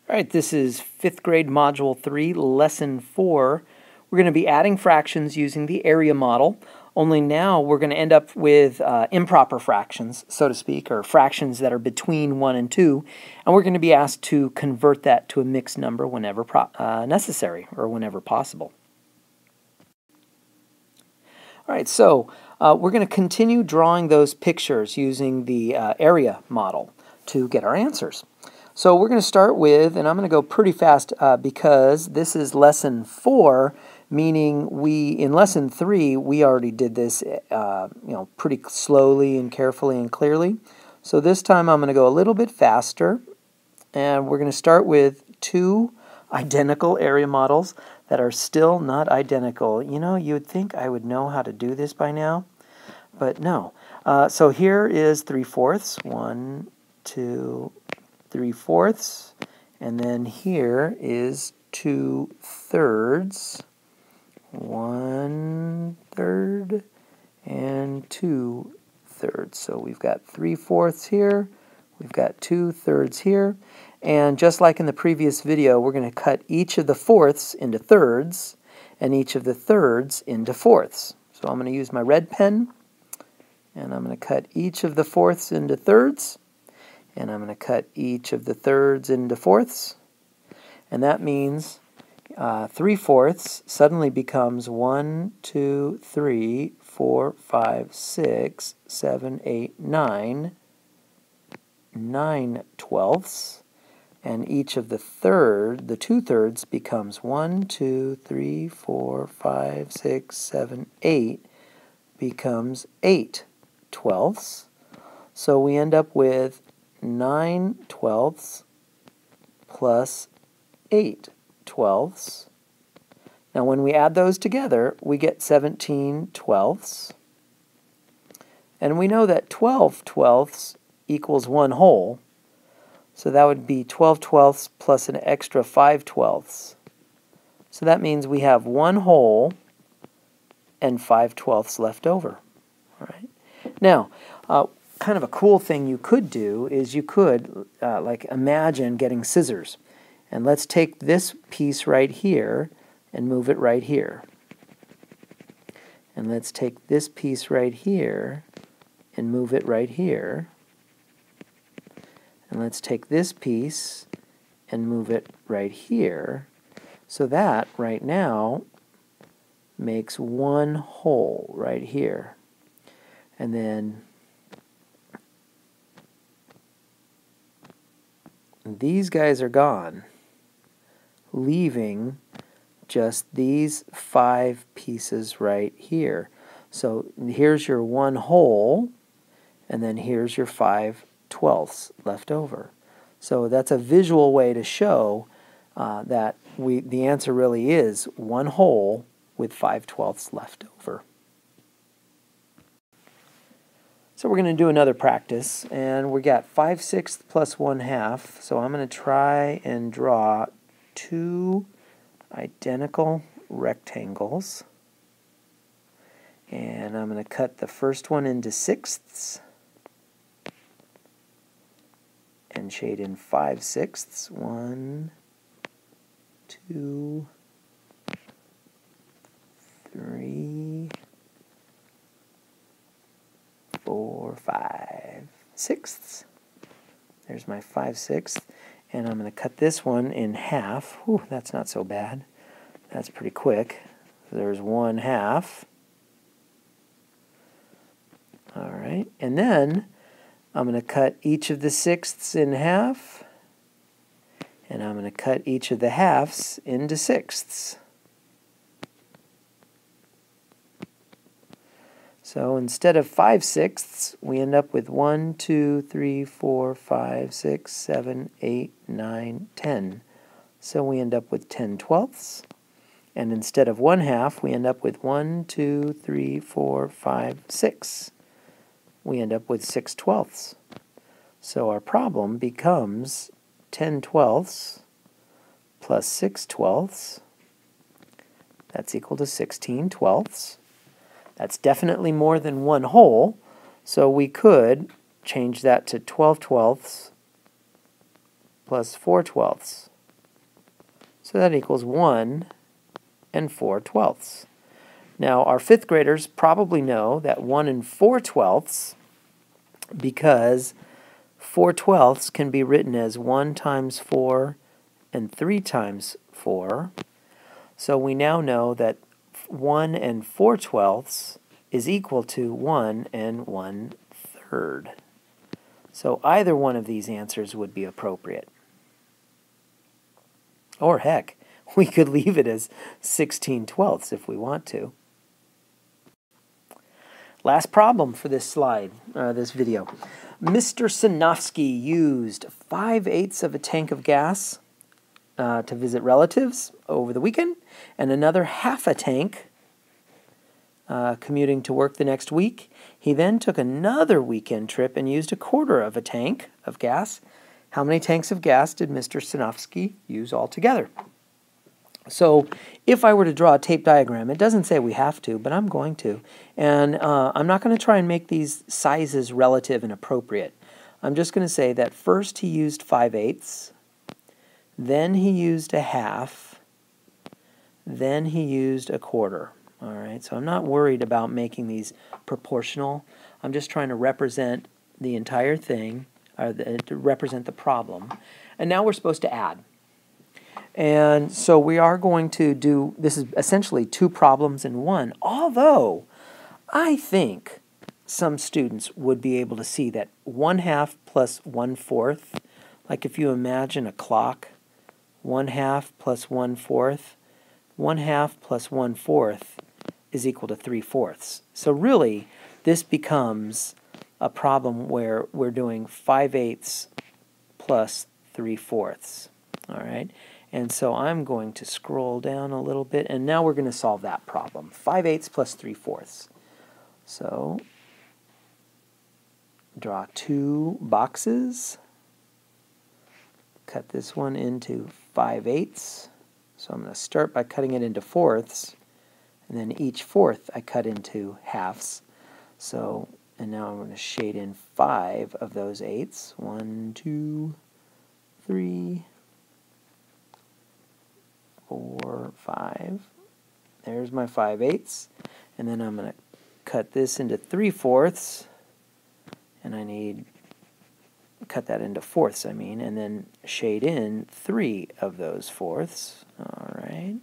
All right, this is 5th grade Module 3, Lesson 4. We're going to be adding fractions using the area model, only now we're going to end up with improper fractions, so to speak, or fractions that are between 1 and 2, and we're going to be asked to convert that to a mixed number whenever necessary, or whenever possible. All right, so we're going to continue drawing those pictures using the area model to get our answers. So we're going to start with, and I'm going to go pretty fast because this is lesson 4, meaning in lesson 3 we already did this pretty slowly and carefully and clearly. So this time I'm going to go a little bit faster, and we're going to start with 2 identical area models that are still not identical. You know, you would think I would know how to do this by now, but no. So here is 3/4, 1, 2, 3/4, and then here is 2/3, 1/3, and 2/3. So we've got 3/4 here, we've got 2/3 here, and just like in the previous video, we're going to cut each of the fourths into thirds and each of the thirds into fourths. So I'm going to use my red pen, and I'm going to cut each of the fourths into thirds, and I'm going to cut each of the thirds into fourths, and that means 3/4 suddenly becomes 1, 2, 3, 4, 5, 6, 7, 8, 9, 9/12, and each of the 2/3 becomes 1, 2, 3, 4, 5, 6, 7, 8 becomes 8/12. So we end up with 9/12 plus 8/12. Now when we add those together, we get 17/12. And we know that 12/12 equals 1 whole. So that would be 12/12 plus an extra 5/12. So that means we have 1 whole and 5/12 left over. All right. Now, kind of a cool thing you could do is you could like imagine getting scissors, and let's take this piece right here and move it right here, and let's take this piece right here and move it right here, and let's take this piece and move it right here. So that right now makes 1 whole right here, and then these guys are gone, leaving just these 5 pieces right here. So here's your 1 whole, and then here's your 5/12 left over. So that's a visual way to show that the answer really is 1 whole with 5/12 left over. So we're going to do another practice, and we got 5/6 plus 1/2. So I'm going to try and draw 2 identical rectangles, and I'm going to cut the first one into 6ths and shade in 5/6. 1, 2, 3, 4, 5, 6ths. There's my 5/6, and I'm going to cut this one in half. Whew, that's not so bad. That's pretty quick. There's 1/2. All right, and then I'm going to cut each of the 6ths in half, and I'm going to cut each of the halves into 6ths. So instead of 5/6, we end up with 1, 2, 3, 4, 5, 6, 7, 8, 9, 10. So we end up with 10/12. And instead of 1/2, we end up with 1, 2, 3, 4, 5, 6. We end up with 6/12. So our problem becomes 10/12 plus 6/12. That's equal to 16/12. That's definitely more than 1 whole, so we could change that to 12/12 plus 4/12. So that equals 1 and 4/12. Now, our 5th graders probably know that 1 and 4/12, because 4/12 can be written as 1 times 4 and 3 times 4. So we now know that 1 and 4/12 is equal to 1 and 1/3. So either one of these answers would be appropriate. Or heck, we could leave it as 16/12 if we want to. Last problem for this slide, this video. Mr. Sinofsky used 5/8 of a tank of gas to visit relatives over the weekend, and another half a tank commuting to work the next week. He then took another weekend trip and used 1/4 of a tank of gas. How many tanks of gas did Mr. Sinofsky use altogether? So if I were to draw a tape diagram, it doesn't say we have to, but I'm going to. And I'm not going to try and make these sizes relative and appropriate. I'm just going to say that first he used 5/8, then he used a half, then he used 1/4. All right, so I'm not worried about making these proportional. I'm just trying to represent the entire thing, or to represent the problem. And now we're supposed to add. And so we are going to do, this is essentially 2 problems in one, although I think some students would be able to see that 1/2 plus 1/4, like if you imagine a clock, 1/2 plus 1/4, 1/2 plus 1/4 is equal to 3/4. So really, this becomes a problem where we're doing 5/8 plus 3/4. All right, and so I'm going to scroll down a little bit, and now we're going to solve that problem. 5/8 plus 3/4. So draw 2 boxes. Cut this one into 5/8. So I'm going to start by cutting it into 4ths, and then each 4th I cut into halves. So, and now I'm going to shade in 5 of those 8s. 1, 2, 3, 4, 5. There's my 5/8. And then I'm going to cut this into 3/4, and I need cut that into 4ths, and then shade in 3 of those 4ths. All right.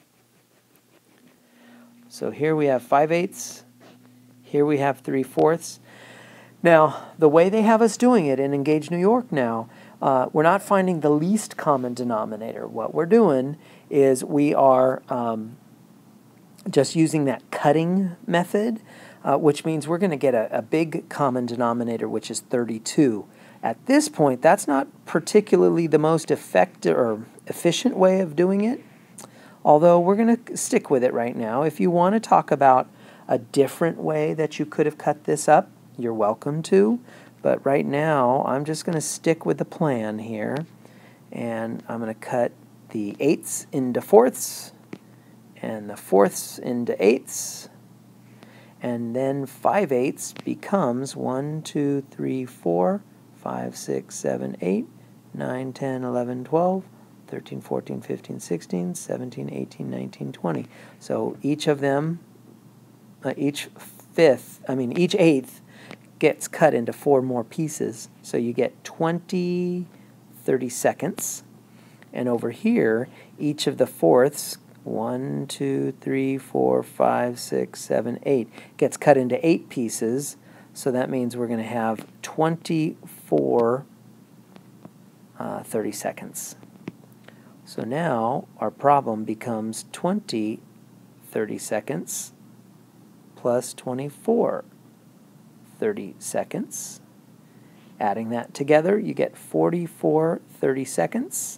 So here we have 5/8. Here we have 3/4. Now, the way they have us doing it in Engage New York now, we're not finding the least common denominator. What we're doing is we are just using that cutting method, which means we're going to get a big common denominator, which is 32. At this point, that's not particularly the most effective or efficient way of doing it, although we're going to stick with it right now. If you want to talk about a different way that you could have cut this up, you're welcome to, but right now I'm just going to stick with the plan here, and I'm going to cut the 8ths into 4ths and the 4ths into 8ths, and then 5/8 becomes 1, 2, 3, 4, 5, 6, 7, 8, 9, 10, 11, 12, 13, 14, 15, 16, 17, 18, 19, 20. So each of them, each 8th gets cut into 4 more pieces. So you get 20 30-seconds. And over here, each of the 4ths, 1, 2, 3, 4, 5, 6, 7, 8, gets cut into 8 pieces. So that means we're going to have 24 30-seconds. So now our problem becomes 20 30-seconds plus 24 30-seconds. Adding that together, you get 44 30-seconds.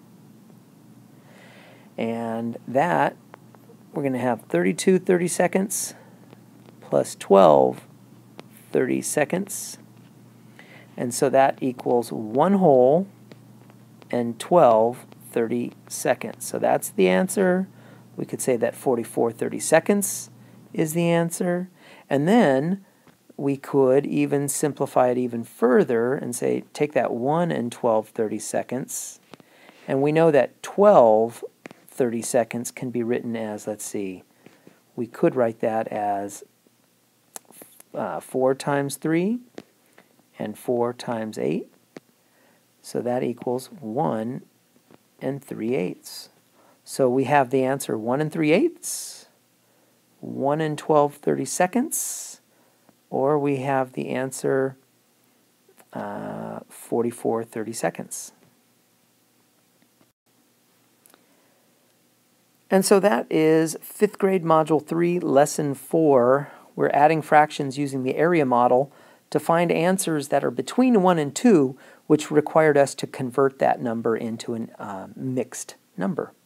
And that, we're going to have 32 30-seconds plus 12 30-seconds. And so that equals 1 whole and 12 30-seconds. So that's the answer. We could say that 44 30-seconds is the answer. And then we could even simplify it even further and say take that 1 and 12 30-seconds. And we know that 12 30 seconds can be written as, let's see, we could write that as 4 times 3 and 4 times 8. So that equals 1 3/8. So we have the answer 1 3/8, 1 12 30 seconds, or we have the answer 44 30 seconds. And so that is 5th grade Module 3, Lesson 4. We're adding fractions using the area model to find answers that are between 1 and 2, which required us to convert that number into a mixed number.